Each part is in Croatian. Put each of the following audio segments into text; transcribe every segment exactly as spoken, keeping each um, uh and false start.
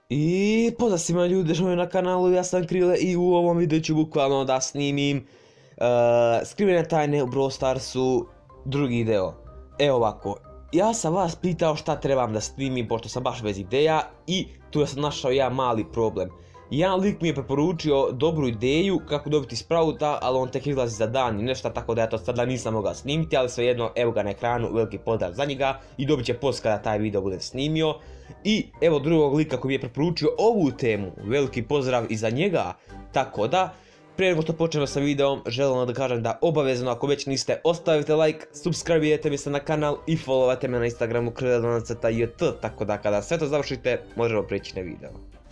I pozdrav svima ljudi što je na kanalu, ja sam Krile i u ovom videu ću bukvalno da snimim uh, skrivene tajne u Brawl Starsu drugi deo. Evo ovako, ja sam vas pitao šta trebam da snimim pošto sam baš bez ideja i tu sam našao jedan mali problem. Jedan lik mi je preporučio dobru ideju kako dobiti Sprouta, ali on tek izlazi za dan i nešto, tako da ja to sada nisam mogao snimiti, ali svejedno evo ga na ekranu, veliki pozdrav za njega i dobit će post kada taj video budem snimio. I evo drugog lika koji mi je preporučio ovu temu, veliki pozdrav i za njega, tako da prije nego što počnemo sa videom, želim da kažem da obavezno ako već niste ostavite like, subscribe-ujete mi se na kanal i followate me na Instagramu krile dvanaest jt, tako da kada sve to završite možemo prijeći na video.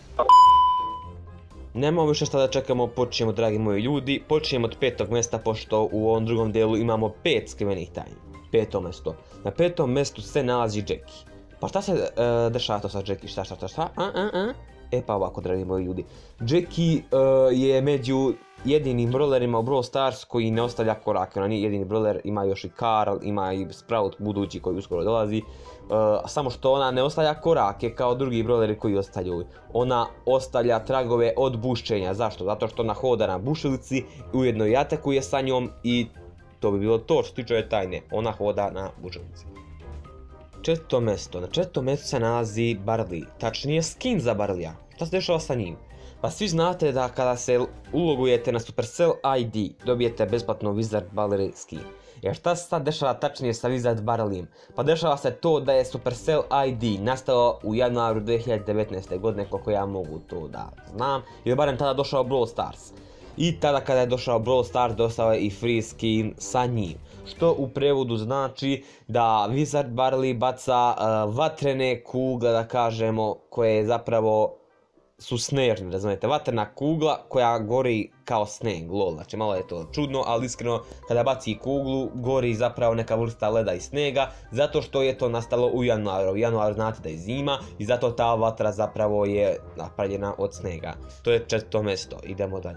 Nemamo više šta da čekamo, počinjemo dragi moji ljudi, počinjemo od petog mjesta pošto u ovom drugom dijelu imamo pet skrivenih tajni. Peto mjesto. Na petom mjestu se nalazi Jackie. Pa šta se uh, dešava to sa Jackie, šta šta šta šta, a, a, a? E pa ovako dragi moji ljudi, Jackie uh, je među jedinim brawlerima u Brawl Stars koji ne ostavlja korake, ona nije jedini brawler, ima još i Karl, ima i Sprout budući koji uskoro dolazi, uh, samo što ona ne ostavlja korake kao drugi brawleri koji ostavljaju, ona ostavlja tragove od bušćenja. Zašto? Zato što ona hoda na bušilici, ujedno i atakuje sa njom i to bi bilo to što se tiče tajne, ona hoda na bušilici. Četvrto mjesto. Na četvrtom mjestu se nalazi Barley, tačnije skin za Barleya. Šta se dešava sa njim? Pa svi znate da kada se ulogujete na Supercell I D dobijete besplatno Wizard Barley skin. Jer šta se sad dešava tačnije sa Wizard Barleyem? Pa dešava se to da je Supercell I D nastao u januaru dvije hiljade devetnaeste. godine, koliko ja mogu to da znam, jer barem tada došao Brawl Stars. I tada kada je došao Brawl Stars došao je i free skin sa njim. Što u prevodu znači da Wizard Barley baca uh, vatrene kugle, da kažemo, koje zapravo su snažne, razumijete, vatrena kugla koja gori kao sneg, lol, znači malo je to čudno, ali iskreno kada baci kuglu gori zapravo neka vrsta leda i snega, zato što je to nastalo u januaru, u januaru znate da je zima i zato ta vatra zapravo je napravljena od snega. To je četvrto mjesto, idemo dalje.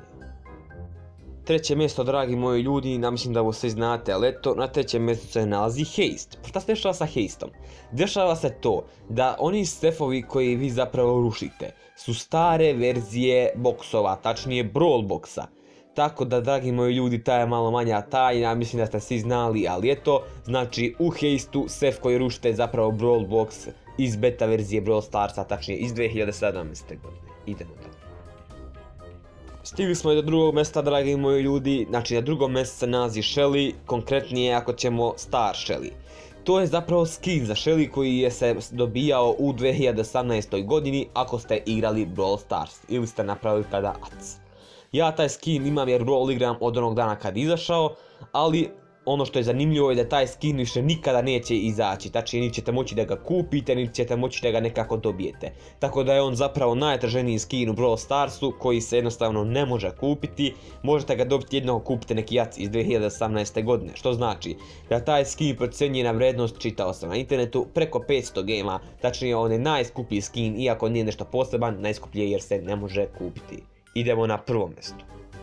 Treće mjesto, dragi moji ljudi, ja mislim da ovo svi znate, ali eto, na trećem mjestu se nalazi Haste. Pa šta se dešava sa Hasteom? Dešava se to da oni stefovi koji vi zapravo rušite su stare verzije boksova, tačnije Brawl boxa. Tako da, dragi moji ljudi, ta je malo manja tajna, mislim da ste svi znali, ali eto, znači u Hasteu sef koji rušite je zapravo Brawl box iz beta verzije Brawl Starsa, tačnije iz dvije hiljade sedamnaeste. godine. Idemo dalje. Stigli smo i do drugog mjesta, dragi moji ljudi, znači na drugom mjestu se nalazi Shelly, konkretnije ako ćemo Star Shelly. To je zapravo skin za Shelly koji je se dobijao u dvije hiljade osamnaestoj. godini ako ste igrali Brawl Stars ili ste napravili tada A C. Ja taj skin imam jer Brawl igram od onog dana kad izašao, ali ono što je zanimljivo je da taj skin više nikada neće izaći, tačnije niti ćete moći da ga kupite, niti ćete moći da ga nekako dobijete. Tako da je on zapravo najtraženiji skin u Brawl Starsu koji se jednostavno ne može kupiti, možete ga dobiti jedino ako kupite neki jac iz dvije hiljade osamnaeste. godine, što znači da taj skin procjenjuje na vrednost, čitao sam na internetu, preko petsto gema, tačnije on je najskuplji skin iako nije nešto poseban, najskuplji jer se ne može kupiti. Idemo na prvo mjesto.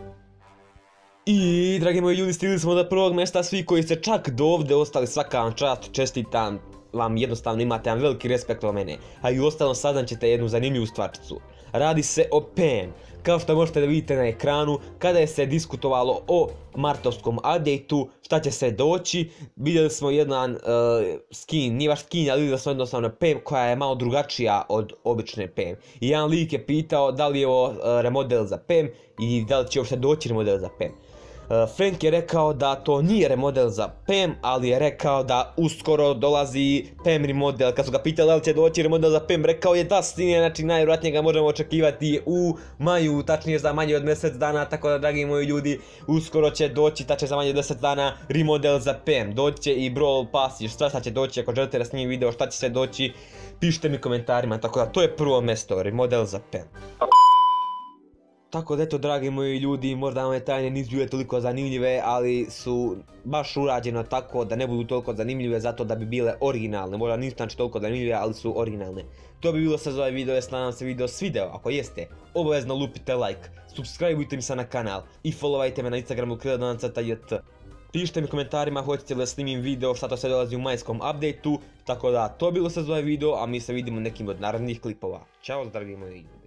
I, dragi moji ljudi, stigli smo do prvog mjesta, svi koji ste čak do ovdje ostali, svaka vam čast, čestitam vam, jednostavno imate jedan veliki respekt od mene. A i uostalom saznat ćete jednu zanimljivu stvarčicu. Radi se o Pam. Kao što možete da vidite na ekranu, kada je se diskutovalo o martovskom updateu, šta će se doći, vidjeli smo jedan uh, skin, nije baš skin, ali vidjeli smo jednostavno Pam koja je malo drugačija od obične Pam. I jedan lik je pitao da li je ovo uh, remodel za Pam i da li će uopšte doći remodel za Pam. Uh, Frank je rekao da to nije remodel za Pam, ali je rekao da uskoro dolazi Pam remodel. Kad su ga pitali da li će doći remodel za Pam, rekao je da stine, znači najvjerojatnije ga možemo očekivati u maju, tačnije za manje od mjesec dana, tako da, dragi moji ljudi, uskoro će doći, tačnije za manje od mjesec dana, remodel za Pam. Doći će i Brawl Pass i šta će doći, ako želite da snimim video šta će sve doći, pišite mi komentarima, tako da to je prvo mjesto, remodel za Pam. Tako da eto, dragi moji ljudi, možda ove tajne nisu bile toliko zanimljive, ali su baš urađeno tako da ne budu toliko zanimljive zato da bi bile originalne. Možda nisu znači toliko zanimljive, ali su originalne. To bi bilo sve za ovaj video, jesno nam se video svideo. Ako jeste, obavezno lupite like, subscribeujte mi se na kanal i followajte me na Instagramu krile dvanaest jt. Pišite mi u komentarima hoćete li da snimim video šta to sve dolazi u majskom updateu Tako da, to je bilo sve za ovaj video, a mi se vidimo u nekim od narednih klipova. Ćao, dragi moji ljudi.